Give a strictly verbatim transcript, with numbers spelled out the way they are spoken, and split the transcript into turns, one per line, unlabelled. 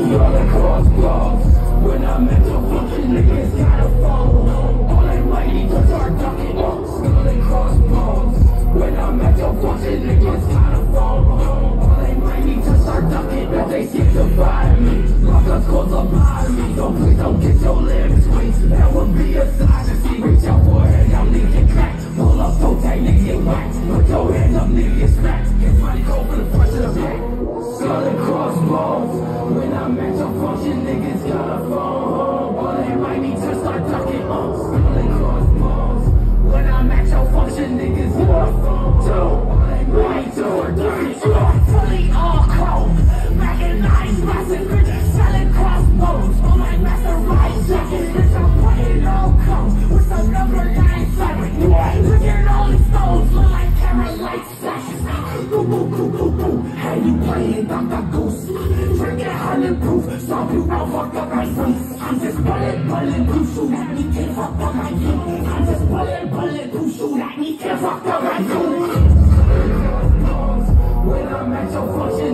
Rolling crossbows. When I'm at your function, niggas gotta phone. All they might need to start ducking. Rolling crossbows. When I'm at your function, niggas gotta phone. All they might need to start ducking. If they seek to find me, lock us close up behind me. So please don't get your limbs squeezed. That would be a sign to see. Reach out for a hand, I'm nigga crack. Pull up, toe tag, nigga get whacked. Put your hands up, nigga get smacked. Get money go for the front to the back. Skull and crossbones. When I'm at your function, niggas gotta phone home. Or they might need to start ducking on. Skull and crossbones. When I'm at your function, niggas gotta phone too. Or they might need to start ducking on. Fully all chrome. Mechanized massacre. Selling crossbones. On my master right jacket. Bitch, I'm putting all chrome. With some number nine fabric. Look at all these stones. Look like camera lights flashes. Boo boo boo boo boo. How you playing Doctor Goose? Drinking Highland proof. Stomp you out, fucked up my face. I'm just bullet, bullet, blue shoot at me. Can't fuck up my feet. I'm just bullet, bullet, blue shoot at me. Can't fuck up my feet. When I'm at your function.